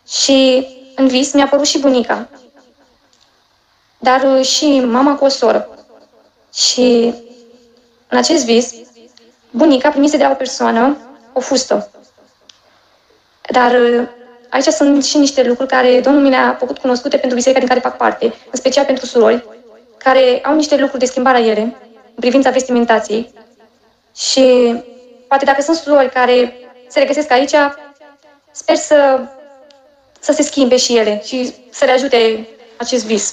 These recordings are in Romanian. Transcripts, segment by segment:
Și în vis mi-a apărut și bunica, dar și mama cu o soră. Și în acest vis, bunica primise de la o persoană o fustă. Dar aici sunt și niște lucruri care Domnul mi le-a făcut cunoscute pentru biserica din care fac parte, în special pentru surori, care au niște lucruri de schimbare ele, în privința vestimentației. Și poate dacă sunt surori care se regăsesc aici, sper să se schimbe și ele și să le ajute acest vis.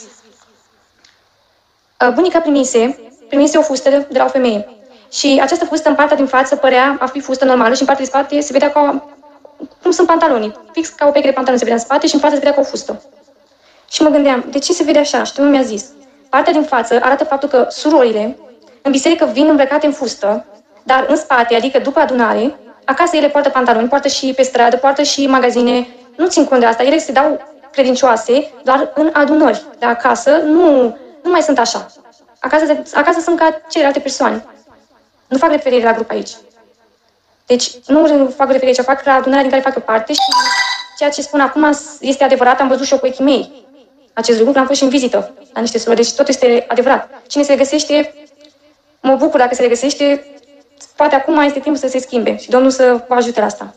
Bunica primise o fustă de la o femeie. Și această fustă în partea din față părea a fi fustă normală și în partea din spate se vedea cum sunt pantalonii. Fix ca o pereche de pantaloni se vedea în spate și în față se vedea ca o fustă. Și mă gândeam, de ce se vede așa? Și Domnul mi-a zis, partea din față arată faptul că surorile în biserică vin îmbrăcate în fustă, dar în spate, adică după adunare, acasă ele poartă pantaloni, poartă și pe stradă, poartă și magazine, nu țin cont de asta, ele se dau credincioase doar în adunări, dar acasă nu mai sunt așa. Acasă sunt ca celelalte persoane. Nu fac referire la grup aici. Deci nu fac referire, fac la adunarea din care fac eu parte și ceea ce spun acum este adevărat, am văzut și eu cu ochii mei. Acest lucru, am fost și în vizită la niște surori, deci tot este adevărat. Cine se regăsește, mă bucur dacă se regăsește, poate acum este timpul să se schimbe și Domnul să vă ajute la asta.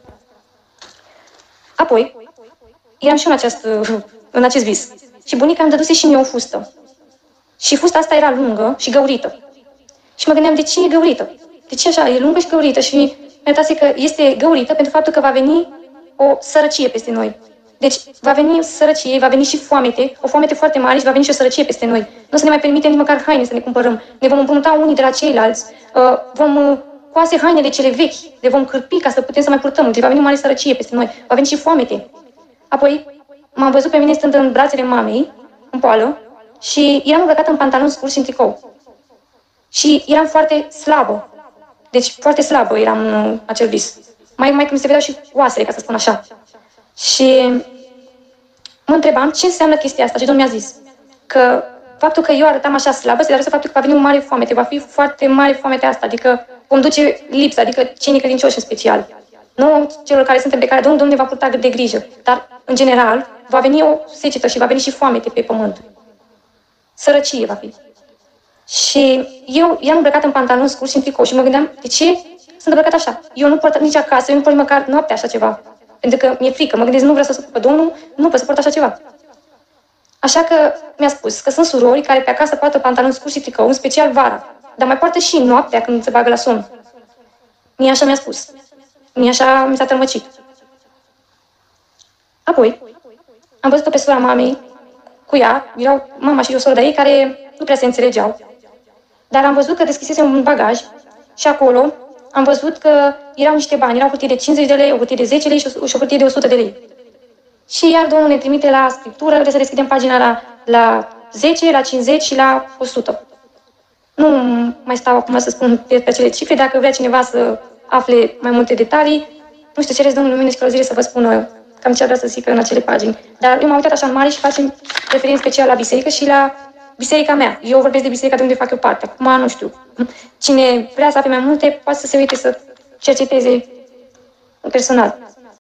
Apoi, eram și în acest vis și bunica îmi dăduse și mie o fustă. Și fusta asta era lungă și găurită. Și mă gândeam, de ce e găurită? De ce așa? E lungă și găurită și mi-a dat că este găurită pentru faptul că va veni o sărăcie peste noi. Deci va veni sărăcie, va veni și foamete, o foamete foarte mare și va veni și o sărăcie peste noi. Nu o să ne mai permitem nici măcar haine să ne cumpărăm. Ne vom împrumuta unii de la ceilalți, vom coase hainele cele vechi, le vom cârpi ca să putem să mai purtăm. Deci va veni o mare sărăcie peste noi, va veni și foamete. Apoi m-am văzut pe mine stând în brațele mamei, în poală, și eram îmbrăcată în pantaloni scurți și în tricou. Și eram foarte slabă. Deci foarte slabă eram în acel vis. Mai cum se vedeau și oasele, ca să spun așa. Și mă întrebam ce înseamnă chestia asta. Și Domnul mi-a zis că faptul că eu arătam așa slabă se darează faptul că va veni o mare foamete. Va fi foarte mare foamete asta. Adică vom duce lipsă, adică cei necredincioși în special. Nu celor care suntem de care Domnul ne va purta de grijă. Dar, în general, va veni o secetă și va veni și foamete pe pământ. Sărăcie va fi. Și eu eram îmbrăcată în pantaloni scurți și în tricou și mă gândeam, de ce sunt îmbrăcată așa? Eu nu port nici acasă, eu nu port măcar noaptea așa ceva. Pentru că mi-e frică, mă gândesc, nu vreau să supăr pe Domnul, nu pot să port așa ceva. Așa că mi-a spus că sunt surori care pe acasă poartă pantaloni scurți și tricou, în special vara, dar mai poartă și noaptea când se bagă la somn. Mie așa mi-a spus. Mie așa mi s-a tălmăcit. Apoi, am văzut-o pe sora mamei, cu ea, erau mama și o soră de ei care nu prea se înțelegeau. Dar am văzut că deschisese un bagaj și acolo am văzut că erau niște bani. Era o hârtie de 50 de lei, o hârtie de 10 lei și o hârtie de 100 de lei. Și iar Domnul ne trimite la Scriptură, trebuie să deschidem pagina la 10, la 50 și la 100. Nu mai stau acum să spun pe acele cifre, dacă vrea cineva să afle mai multe detalii, nu știu, cereți Domnul Lumine și Călăuzire să vă spună cam ce vrea să zică în acele pagini. Dar eu m-am uitat așa în mare și facem referință special la biserică și la biserica mea. Eu vorbesc de biserica de unde fac eu parte. Acum nu știu. Cine vrea să afle mai multe, poate să se uite să cerceteze personal.